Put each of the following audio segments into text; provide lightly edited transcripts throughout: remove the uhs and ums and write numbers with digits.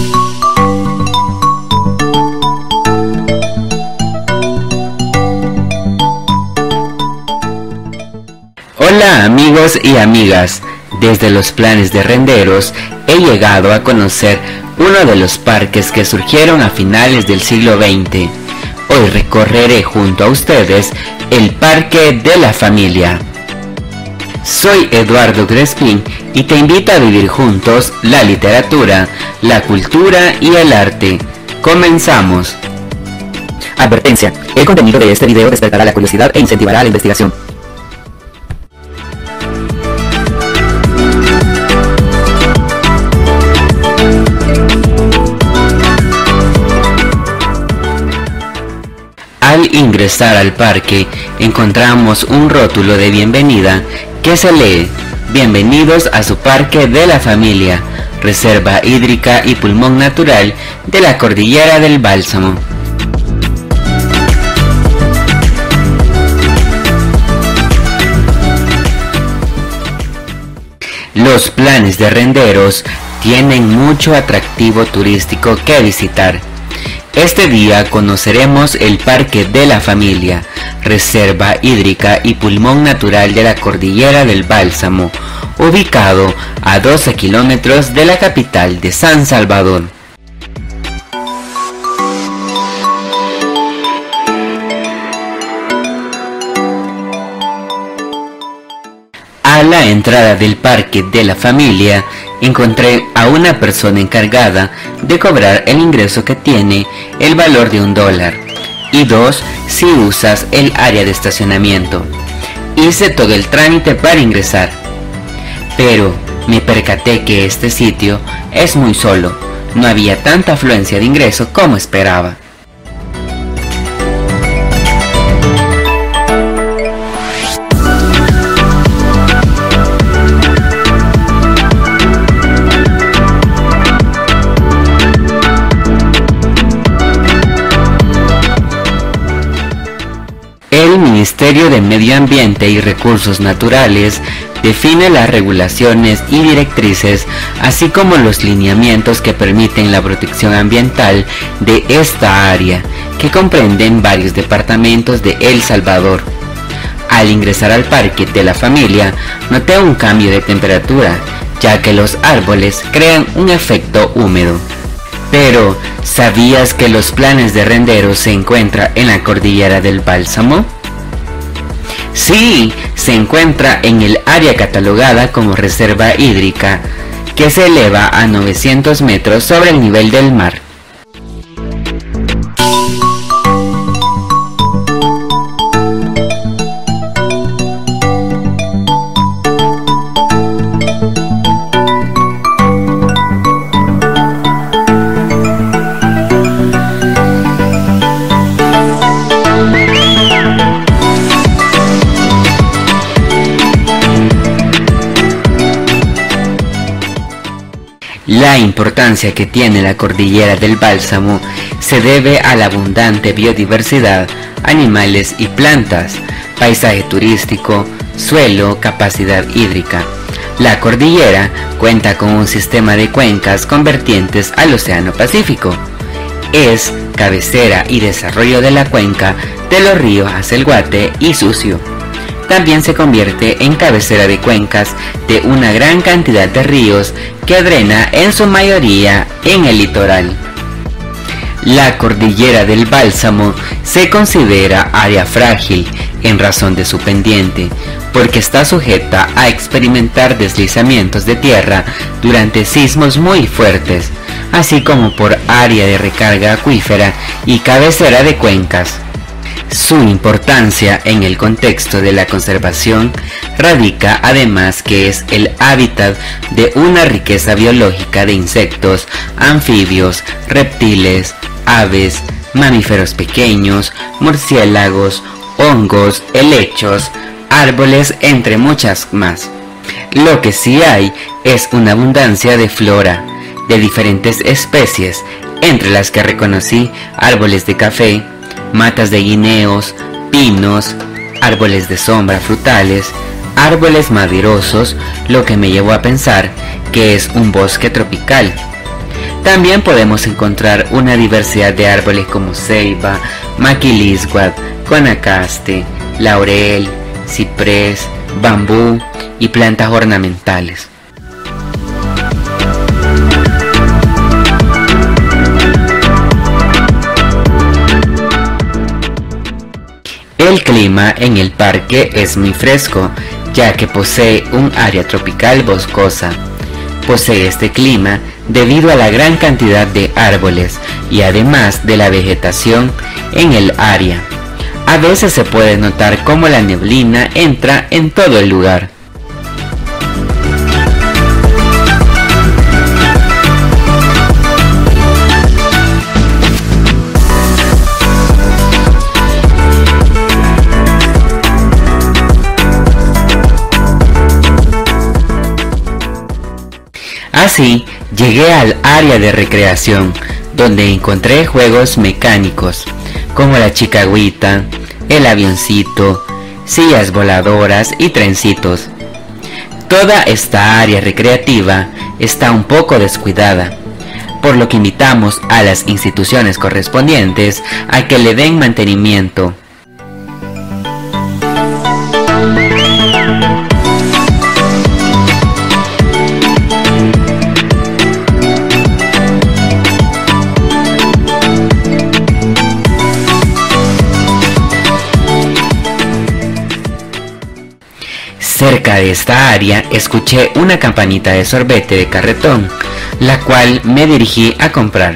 Hola amigos y amigas, desde los planes de Renderos he llegado a conocer uno de los parques que surgieron a finales del siglo XX. Hoy recorreré junto a ustedes el Parque de la Familia. Soy Eduardo Crespín y te invito a vivir juntos la literatura, la cultura y el arte. Comenzamos. Advertencia: el contenido de este video despertará la curiosidad e incentivará la investigación. Al ingresar al parque encontramos un rótulo de bienvenida que se lee: bienvenidos a su Parque de la Familia, reserva hídrica y pulmón natural de la Cordillera del Bálsamo. Los planes de Renderos tienen mucho atractivo turístico que visitar. Este día conoceremos el Parque de la Familia, reserva hídrica y pulmón natural de la Cordillera del Bálsamo, ubicado a 12 kilómetros de la capital de San Salvador. A la entrada del Parque de la Familia encontré a una persona encargada de cobrar el ingreso, que tiene el valor de $1 y 2 si usas el área de estacionamiento. Hice todo el trámite para ingresar, pero me percaté que este sitio es muy solo, no había tanta afluencia de ingreso como esperaba. El Ministerio de Medio Ambiente y Recursos Naturales define las regulaciones y directrices, así como los lineamientos que permiten la protección ambiental de esta área, que comprenden varios departamentos de El Salvador. Al ingresar al Parque de la Familia, noté un cambio de temperatura, ya que los árboles crean un efecto húmedo. Pero, ¿sabías que los planes de Renderos se encuentran en la Cordillera del Bálsamo? Sí, se encuentra en el área catalogada como reserva hídrica, que se eleva a 900 metros sobre el nivel del mar. La importancia que tiene la Cordillera del Bálsamo se debe a la abundante biodiversidad, animales y plantas, paisaje turístico, suelo, capacidad hídrica. La cordillera cuenta con un sistema de cuencas con vertientes al Océano Pacífico. Es cabecera y desarrollo de la cuenca de los ríos Acelguate y Sucio. También se convierte en cabecera de cuencas de una gran cantidad de ríos que drena en su mayoría en el litoral. La Cordillera del Bálsamo se considera área frágil en razón de su pendiente, porque está sujeta a experimentar deslizamientos de tierra durante sismos muy fuertes, así como por área de recarga acuífera y cabecera de cuencas. Su importancia en el contexto de la conservación radica además que es el hábitat de una riqueza biológica de insectos, anfibios, reptiles, aves, mamíferos pequeños, murciélagos, hongos, helechos, árboles, entre muchas más. Lo que sí hay es una abundancia de flora, de diferentes especies, entre las que reconocí árboles de café, matas de guineos, pinos, árboles de sombra frutales, árboles maderosos, lo que me llevó a pensar que es un bosque tropical. También podemos encontrar una diversidad de árboles como ceiba, maquilisguat, guanacaste, laurel, ciprés, bambú y plantas ornamentales. El clima en el parque es muy fresco, ya que posee un área tropical boscosa. Posee este clima debido a la gran cantidad de árboles y además de la vegetación en el área. A veces se puede notar cómo la neblina entra en todo el lugar. Así, llegué al área de recreación, donde encontré juegos mecánicos, como la chicagüita, el avioncito, sillas voladoras y trencitos. Toda esta área recreativa está un poco descuidada, por lo que invitamos a las instituciones correspondientes a que le den mantenimiento. Cerca de esta área escuché una campanita de sorbete de carretón, la cual me dirigí a comprar.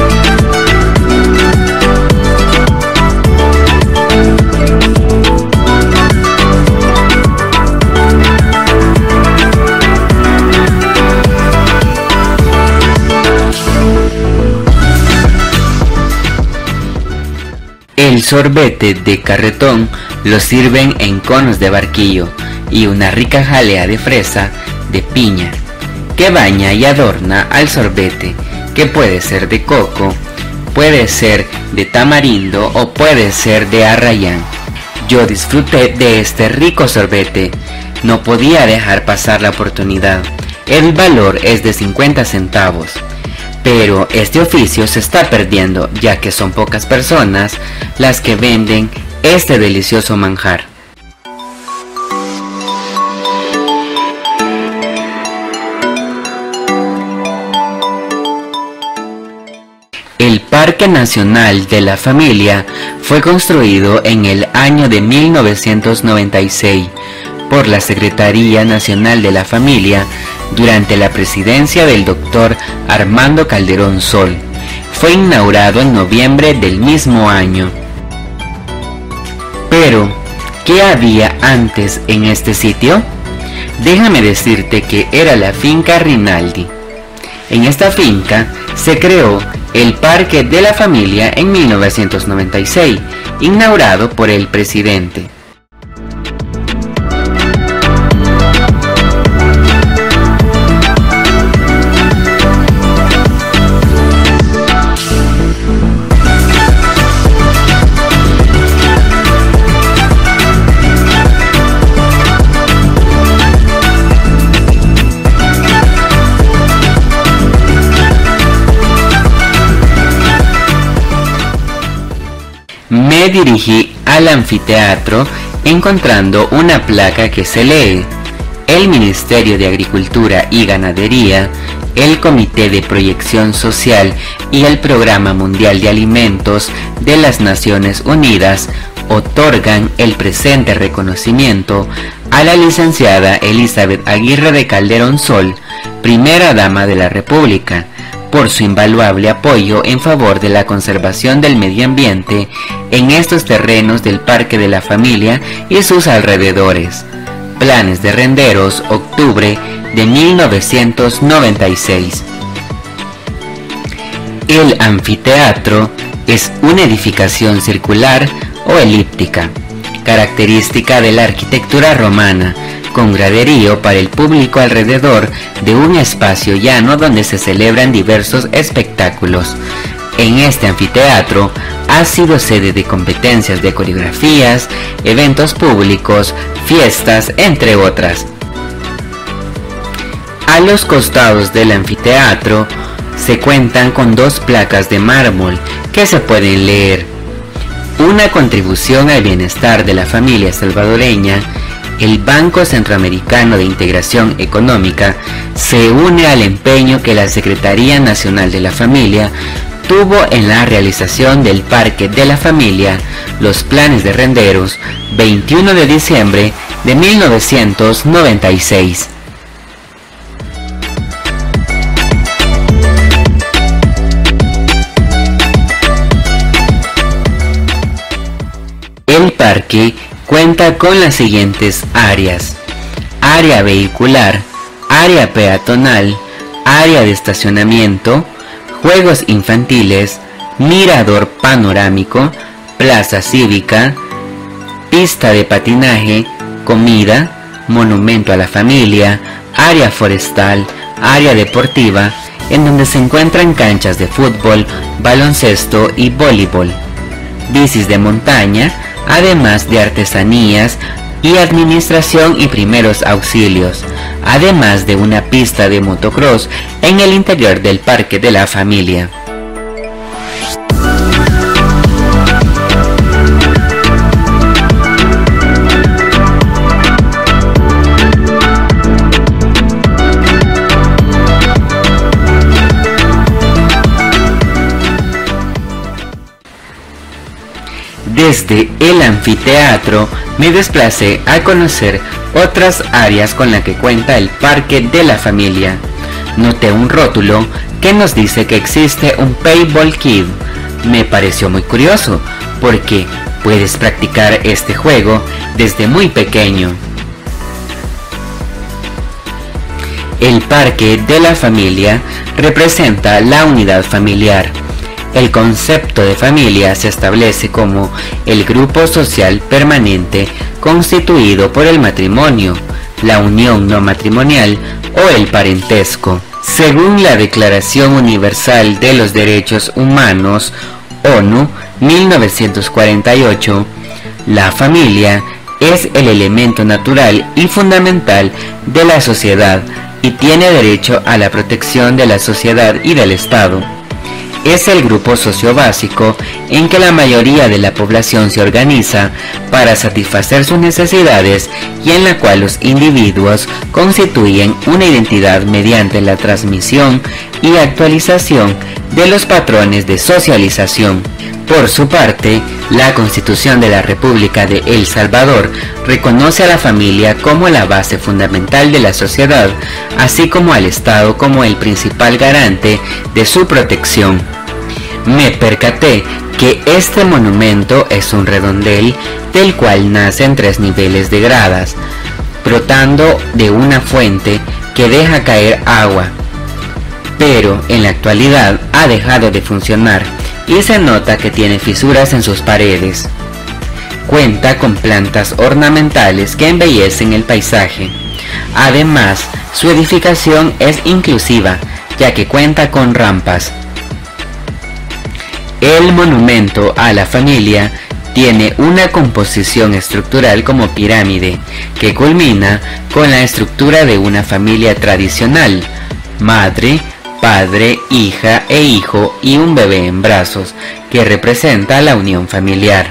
El sorbete de carretón lo sirven en conos de barquillo y una rica jalea de fresa de piña que baña y adorna al sorbete, que puede ser de coco, puede ser de tamarindo o puede ser de arrayán. Yo disfruté de este rico sorbete, no podía dejar pasar la oportunidad. El valor es de 50 centavos. Pero este oficio se está perdiendo, ya que son pocas personas las que venden este delicioso manjar. El Parque Nacional de la Familia fue construido en el año de 1996 por la Secretaría Nacional de la Familia durante la presidencia del Dr. Armando Calderón Sol. Fue inaugurado en noviembre del mismo año. Pero, ¿qué había antes en este sitio? Déjame decirte que era la finca Rinaldi. En esta finca se creó el Parque de la Familia en 1996, inaugurado por el presidente. Me dirigí al anfiteatro encontrando una placa que se lee: el Ministerio de Agricultura y Ganadería, el Comité de Proyección Social y el Programa Mundial de Alimentos de las Naciones Unidas otorgan el presente reconocimiento a la licenciada Elizabeth Aguirre de Calderón Sol, primera dama de la República, por su invaluable apoyo en favor de la conservación del medio ambiente en estos terrenos del Parque de la Familia y sus alrededores. Planes de Renderos, octubre de 1996. El anfiteatro es una edificación circular o elíptica, característica de la arquitectura romana, con graderío para el público alrededor de un espacio llano donde se celebran diversos espectáculos. En este anfiteatro ha sido sede de competencias de coreografías, eventos públicos, fiestas, entre otras. A los costados del anfiteatro Se cuentan con 2 placas de mármol que se pueden leer: una contribución al bienestar de la familia salvadoreña. El Banco Centroamericano de Integración Económica se une al empeño que la Secretaría Nacional de la Familia tuvo en la realización del Parque de la Familia Los Planes de Renderos, 21 de diciembre de 1996. El parque cuenta con las siguientes áreas: área vehicular, área peatonal, área de estacionamiento, juegos infantiles, mirador panorámico, plaza cívica, pista de patinaje, comida, monumento a la familia, área forestal, área deportiva, en donde se encuentran canchas de fútbol, baloncesto y voleibol, bicis de montaña, además de artesanías y administración y primeros auxilios, además de una pista de motocross en el interior del Parque de la Familia. Desde el anfiteatro me desplacé a conocer otras áreas con las que cuenta el Parque de la Familia. Noté un rótulo que nos dice que existe un Paintball Kid. Me pareció muy curioso porque puedes practicar este juego desde muy pequeño. El Parque de la Familia representa la unidad familiar. El concepto de familia se establece como el grupo social permanente constituido por el matrimonio, la unión no matrimonial o el parentesco. Según la Declaración Universal de los Derechos Humanos, ONU, 1948, la familia es el elemento natural y fundamental de la sociedad y tiene derecho a la protección de la sociedad y del Estado. Es el grupo sociobásico en que la mayoría de la población se organiza para satisfacer sus necesidades y en la cual los individuos constituyen una identidad mediante la transmisión y actualización de los patrones de socialización. Por su parte, la Constitución de la República de El Salvador reconoce a la familia como la base fundamental de la sociedad, así como al Estado como el principal garante de su protección. Me percaté que este monumento es un redondel del cual nacen 3 niveles de gradas, brotando de una fuente que deja caer agua, pero en la actualidad ha dejado de funcionar y se nota que tiene fisuras en sus paredes. Cuenta con plantas ornamentales que embellecen el paisaje. Además, su edificación es inclusiva, ya que cuenta con rampas. El monumento a la familia tiene una composición estructural como pirámide, que culmina con la estructura de una familia tradicional: madre, padre, hija e hijo y un bebé en brazos, que representa la unión familiar.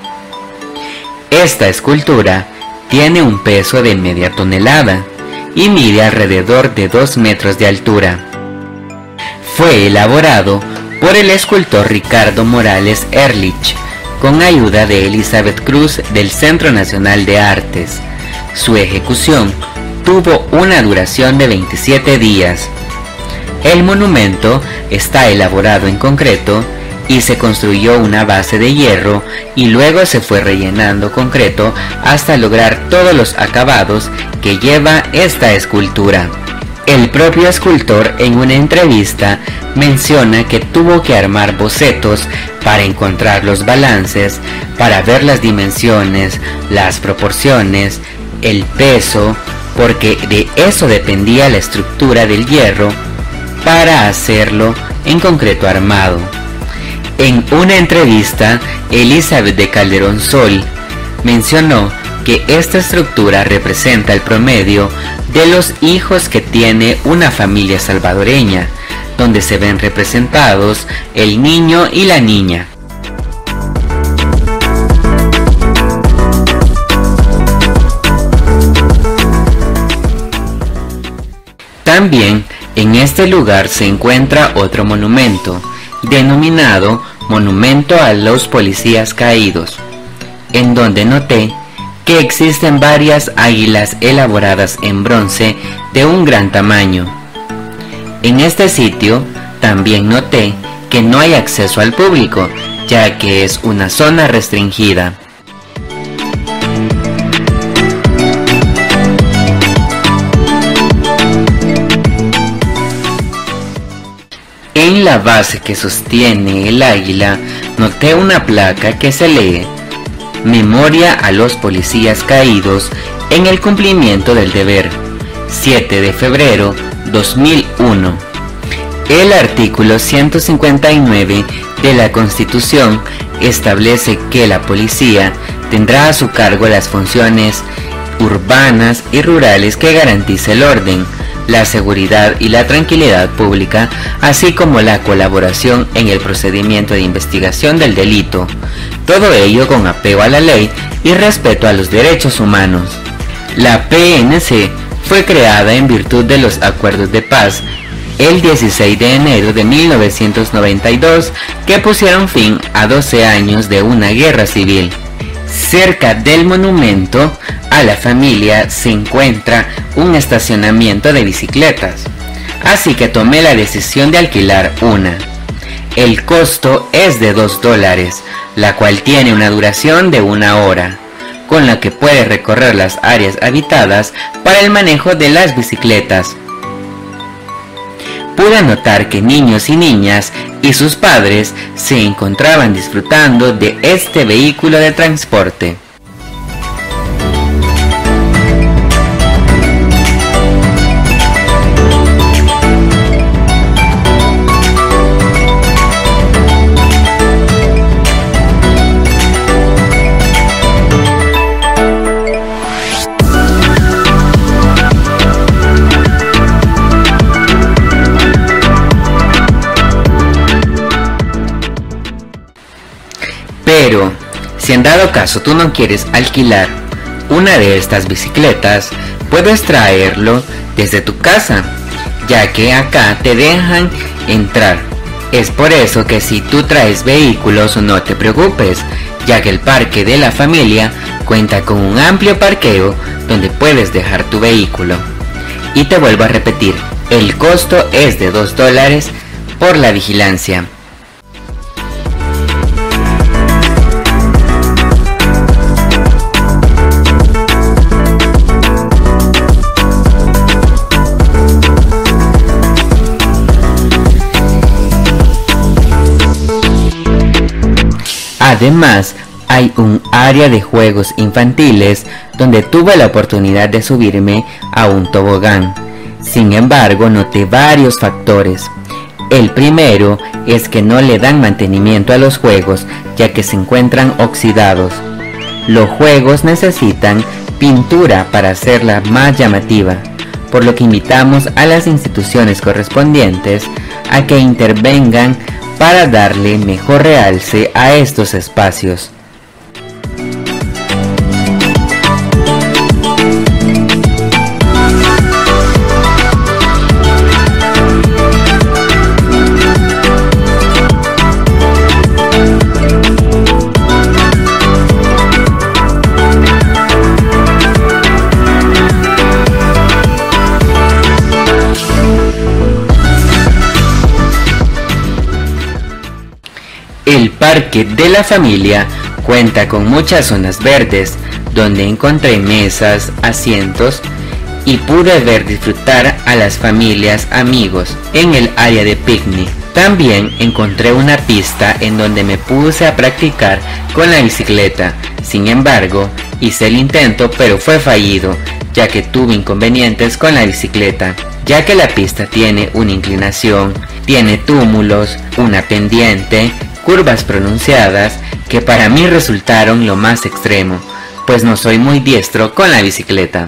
Esta escultura tiene un peso de media tonelada y mide alrededor de 2 metros de altura. Fue elaborado por el escultor Ricardo Morales Ehrlich, con ayuda de Elizabeth Cruz del Centro Nacional de Artes. Su ejecución tuvo una duración de 27 días. El monumento está elaborado en concreto y se construyó una base de hierro y luego se fue rellenando concreto hasta lograr todos los acabados que lleva esta escultura. El propio escultor en una entrevista menciona que tuvo que armar bocetos para encontrar los balances, para ver las dimensiones, las proporciones, el peso, porque de eso dependía la estructura del hierro para hacerlo en concreto armado. En una entrevista, Elizabeth de Calderón Sol mencionó que esta estructura representa el promedio de los hijos que tiene una familia salvadoreña, donde se ven representados el niño y la niña. También en este lugar se encuentra otro monumento, denominado Monumento a los Policías Caídos, en donde noté que existen varias águilas elaboradas en bronce de un gran tamaño. En este sitio también noté que no hay acceso al público, ya que es una zona restringida. En la base que sostiene el águila noté una placa que se lee: Memoria a los policías caídos en el cumplimiento del deber, 7 de febrero 2001. El artículo 159 de la Constitución establece que la policía tendrá a su cargo las funciones urbanas y rurales que garantice el orden, la seguridad y la tranquilidad pública, así como la colaboración en el procedimiento de investigación del delito. Todo ello con apego a la ley y respeto a los derechos humanos. La PNC fue creada en virtud de los acuerdos de paz el 16 de enero de 1992, que pusieron fin a 12 años de una guerra civil. Cerca del monumento a la familia se encuentra un estacionamiento de bicicletas, así que tomé la decisión de alquilar una. El costo es de $2, la cual tiene una duración de 1 hora, con la que puede recorrer las áreas habitadas para el manejo de las bicicletas. Pude notar que niños y niñas y sus padres se encontraban disfrutando de este vehículo de transporte. Pero, si en dado caso tú no quieres alquilar una de estas bicicletas, puedes traerlo desde tu casa, ya que acá te dejan entrar. Es por eso que si tú traes vehículos no te preocupes, ya que el parque de la familia cuenta con un amplio parqueo donde puedes dejar tu vehículo. Y te vuelvo a repetir, el costo es de $2 por la vigilancia. Además, hay un área de juegos infantiles donde tuve la oportunidad de subirme a un tobogán. Sin embargo, noté varios factores. El primero es que no le dan mantenimiento a los juegos, ya que se encuentran oxidados. Los juegos necesitan pintura para hacerla más llamativa, por lo que invitamos a las instituciones correspondientes a que intervengan para darle mejor realce a estos espacios. El parque de la familia cuenta con muchas zonas verdes, donde encontré mesas, asientos y pude ver disfrutar a las familias, amigos en el área de picnic. También encontré una pista en donde me puse a practicar con la bicicleta. Sin embargo, hice el intento pero fue fallido, ya que tuve inconvenientes con la bicicleta, ya que la pista tiene una inclinación, tiene túmulos, una pendiente, curvas pronunciadas que para mí resultaron lo más extremo, pues no soy muy diestro con la bicicleta.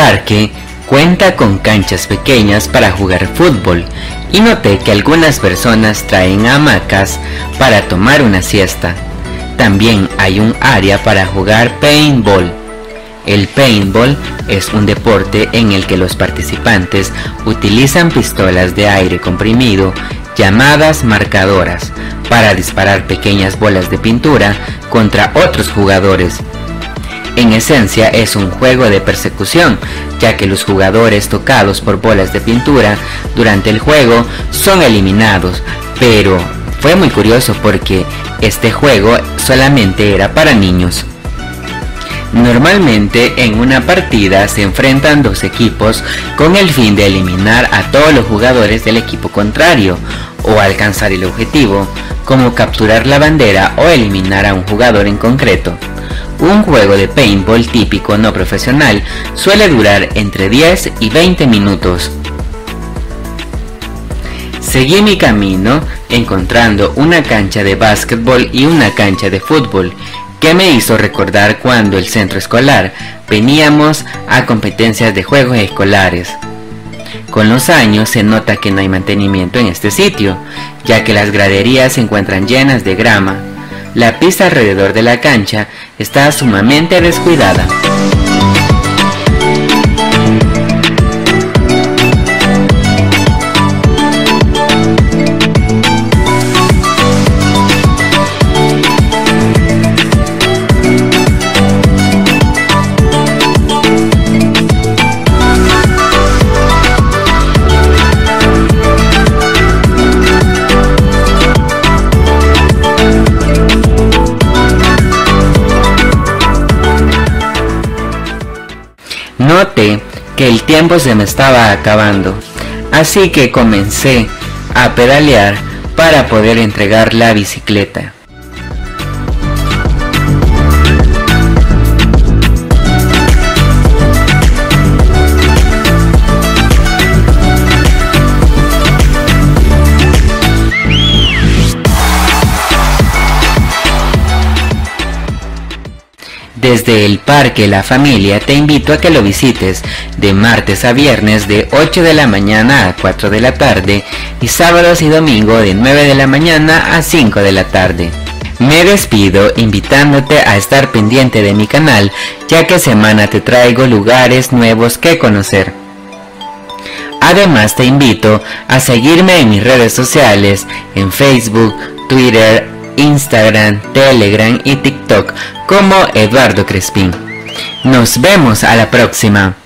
parque cuenta con canchas pequeñas para jugar fútbol y noté que algunas personas traen hamacas para tomar una siesta. También hay un área para jugar paintball. El paintball es un deporte en el que los participantes utilizan pistolas de aire comprimido llamadas marcadoras para disparar pequeñas bolas de pintura contra otros jugadores. En esencia es un juego de persecución, ya que los jugadores tocados por bolas de pintura durante el juego son eliminados, pero fue muy curioso porque este juego solamente era para niños. Normalmente en una partida se enfrentan dos equipos con el fin de eliminar a todos los jugadores del equipo contrario o alcanzar el objetivo, como capturar la bandera o eliminar a un jugador en concreto. Un juego de paintball típico no profesional suele durar entre 10 y 20 minutos. Seguí mi camino encontrando una cancha de básquetbol y una cancha de fútbol, que me hizo recordar cuando el centro escolar veníamos a competencias de juegos escolares. Con los años se nota que no hay mantenimiento en este sitio, ya que las graderías se encuentran llenas de grama. La pista alrededor de la cancha está sumamente descuidada. Noté que el tiempo se me estaba acabando, así que comencé a pedalear para poder entregar la bicicleta. Desde el Parque La Familia te invito a que lo visites de martes a viernes de 8 de la mañana a 4 de la tarde y sábados y domingos de 9 de la mañana a 5 de la tarde. Me despido invitándote a estar pendiente de mi canal, ya que semana te traigo lugares nuevos que conocer. Además te invito a seguirme en mis redes sociales en Facebook, Twitter, Instagram, Telegram y TikTok como Eduardo Crespín. Nos vemos a la próxima.